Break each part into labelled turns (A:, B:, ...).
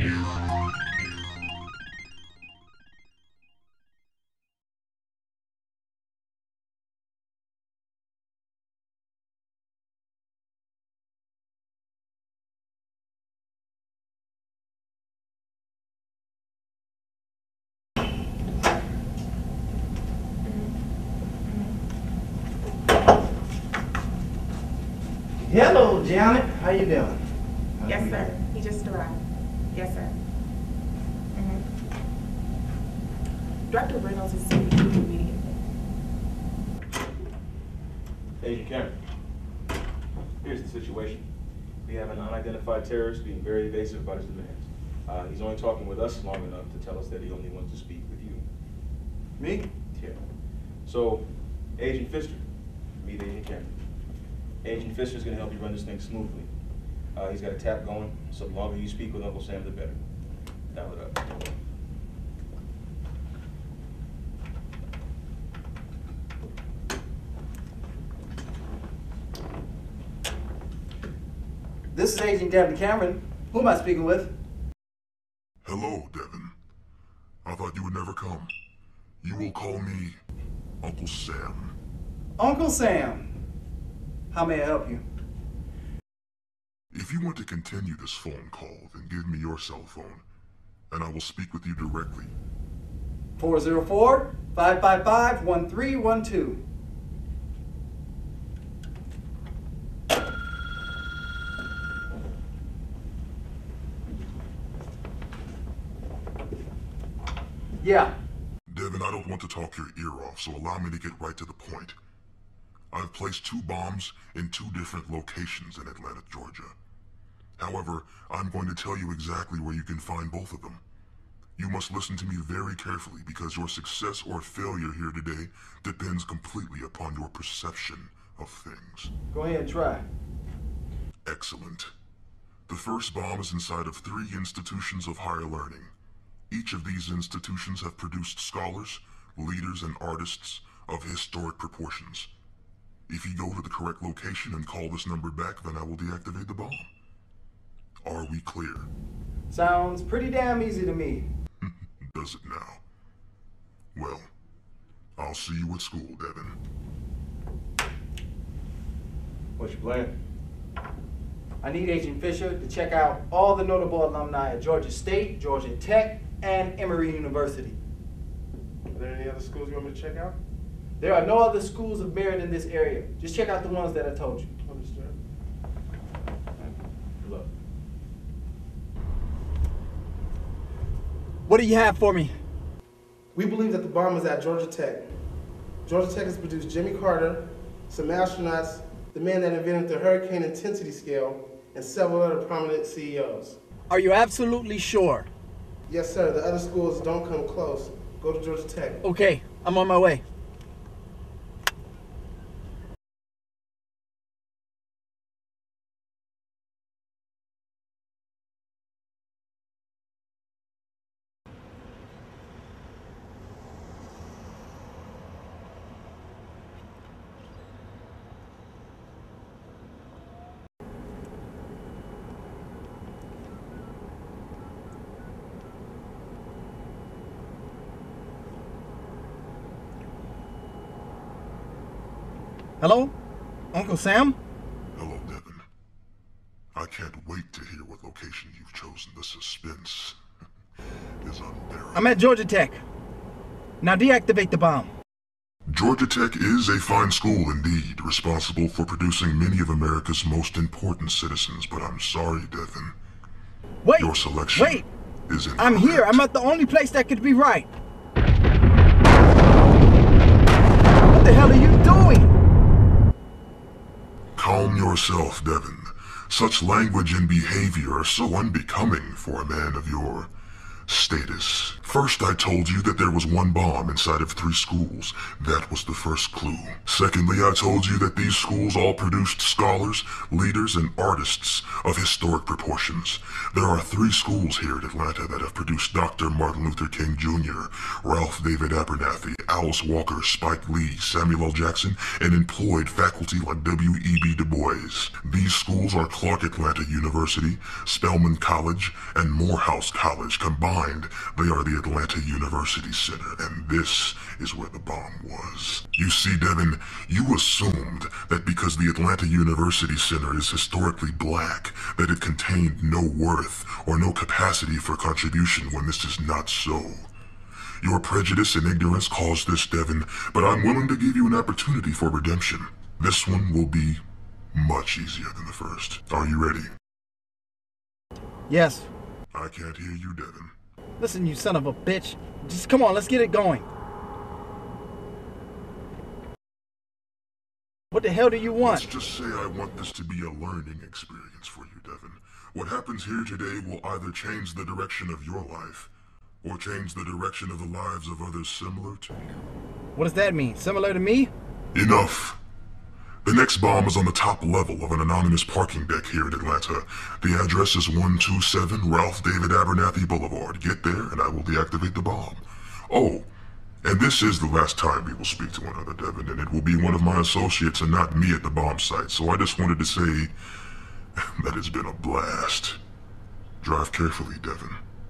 A: Hello, Janet. How you doing?
B: Yes, sir. He just arrived. Yes, sir. Director Reynolds is speaking to you immediately.
C: Agent Cameron, here's the situation. We have an unidentified terrorist being very evasive about his demands. He's only talking with us long enough to tell us that he only wants to speak with you.
A: Me?
C: Yeah. So, Agent Pfister, meet Agent Cameron. Agent Pfister's going to help you run this thing smoothly. He's got a tap going, so the longer you speak with Uncle Sam, the better. Dial it up.
A: This is Agent Devin Cameron. Who am I speaking with?
D: Hello, Devin. I thought you would never come. You will call me Uncle Sam.
A: Uncle Sam. How may I help you?
D: If you want to continue this phone call, then give me your cell phone, and I will speak with you directly.
A: 404-555-1312. Yeah.
D: Devin, I don't want to talk your ear off, so allow me to get right to the point. I've placed 2 bombs in 2 different locations in Atlanta, Georgia. However, I'm going to tell you exactly where you can find both of them. You must listen to me very carefully because your success or failure here today depends completely upon your perception of things.
A: Go ahead, try.
D: Excellent. The first bomb is inside of 3 institutions of higher learning. Each of these institutions have produced scholars, leaders, and artists of historic proportions. If you go to the correct location and call this number back, then I will deactivate the bomb. Are we clear?
A: Sounds pretty damn easy to me.
D: Does it now? Well, I'll see you at school, Devin.
C: What's your plan?
A: I need Agent Fisher to check out all the notable alumni at Georgia State, Georgia Tech, and Emory University.
C: Are there any other schools you want me to check out?
A: There are no other schools of merit in this area. Just check out the ones that I told you.
C: Understood. Good luck.
A: What do you have for me?
E: We believe that the bomb is at Georgia Tech. Georgia Tech has produced Jimmy Carter, some astronauts, the man that invented the hurricane intensity scale, and several other prominent CEOs.
A: Are you absolutely sure?
E: Yes, sir. The other schools don't come close. Go to Georgia Tech.
A: Okay, I'm on my way. Hello? Uncle Sam?
D: Hello, Devin. I can't wait to hear what location you've chosen. The suspense is unbearable.
A: I'm at Georgia Tech. Now deactivate the bomb.
D: Georgia Tech is a fine school indeed, responsible for producing many of America's most important citizens, but I'm sorry, Devin.
A: Wait!
D: Your selection is incorrect.
A: I'm here. I'm at the only place that could be right. What the hell are you doing?
D: Calm yourself, Devin. Such language and behavior are so unbecoming for a man of your Status. First, I told you that there was one bomb inside of 3 schools. That was the first clue. Secondly, I told you that these schools all produced scholars, leaders, and artists of historic proportions. There are 3 schools here in Atlanta that have produced Dr. Martin Luther King Jr., Ralph David Abernathy, Alice Walker, Spike Lee, Samuel L. Jackson, and employed faculty like W.E.B. Du Bois. These schools are Clark Atlanta University, Spelman College, and Morehouse College. Combined, they are the Atlanta University Center, and this is where the bomb was. You see, Devin, you assumed that because the Atlanta University Center is historically black, that it contained no worth or no capacity for contribution when this is not so. Your prejudice and ignorance caused this, Devin, but I'm willing to give you an opportunity for redemption. This one will be much easier than the first. Are you ready?
F: Yes.
D: I can't hear you, Devin.
F: Listen, you son of a bitch. Just come on, let's get it going. What the hell do you want?
D: Let's just say I want this to be a learning experience for you, Devin. What happens here today will either change the direction of your life, or change the direction of the lives of others similar to you.
F: What does that mean? Similar to me?
D: Enough. The next bomb is on the top level of an anonymous parking deck here in Atlanta. The address is 127 Ralph David Abernathy Boulevard. Get there and I will deactivate the bomb. Oh, and this is the last time we will speak to one another, Devin, and it will be one of my associates and not me at the bomb site. So I just wanted to say that it's been a blast. Drive carefully, Devin.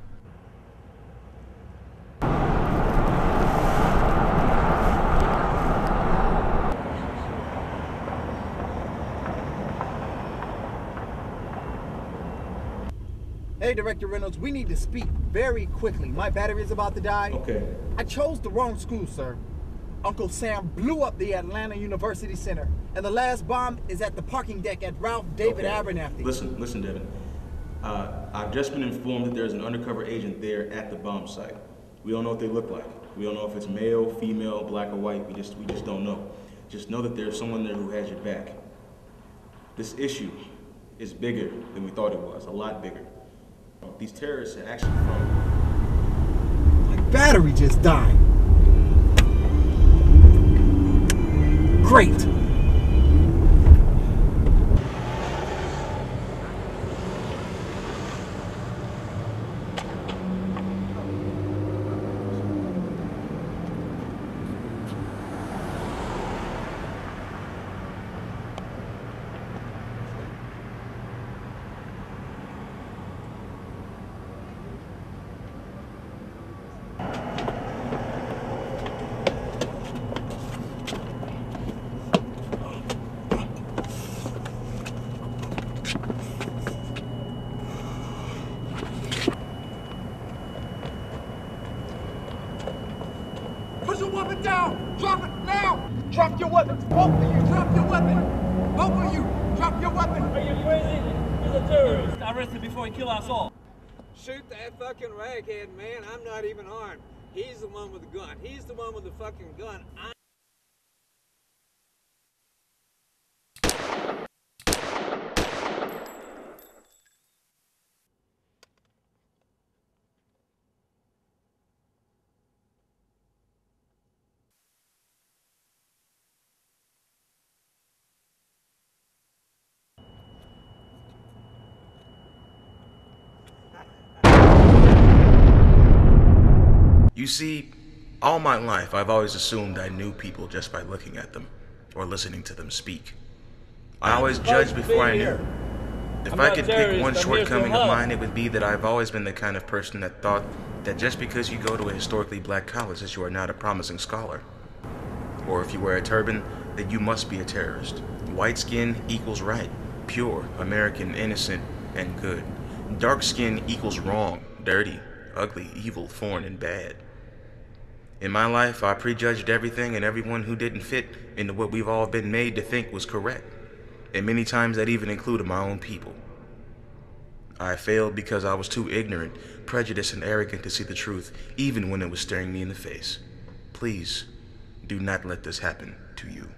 F: Hey, Director Reynolds, we need to speak very quickly. My battery is about to die.
C: Okay.
F: I chose the wrong school, sir. Uncle Sam blew up the Atlanta University Center, and the last bomb is at the parking deck at Ralph David Abernathy.
C: Listen, Devin. I've just been informed that there's an undercover agent there at the bomb site. We don't know what they look like. We don't know if it's male, female, black, or white. We just don't know. Just know that there's someone there who has your back. This issue is bigger than we thought it was, a lot bigger. These terrorists are actually from...
F: My battery just died. Great.
G: Put your weapon down! Drop it now! Drop your weapon! Both of you, drop your weapon! Both of you, drop your weapon!
H: Are you crazy? He's a terrorist. Arrest him before he kills us all.
I: Shoot that fucking raghead, man. I'm not even armed. He's the one with the gun. He's the one with the fucking gun.
C: You see, all my life I've always assumed I knew people just by looking at them or listening to them speak. I always judged before I knew. If I could pick one shortcoming of mine, it would be that I've always been the kind of person that thought that just because you go to a historically black college that you are not a promising scholar. Or if you wear a turban, that you must be a terrorist. White skin equals right, pure, American, innocent, and good. Dark skin equals wrong, dirty, ugly, evil, foreign, and bad. In my life, I prejudged everything and everyone who didn't fit into what we've all been made to think was correct. And many times that even included my own people. I failed because I was too ignorant, prejudiced, and arrogant to see the truth, even when it was staring me in the face. Please, do not let this happen to you.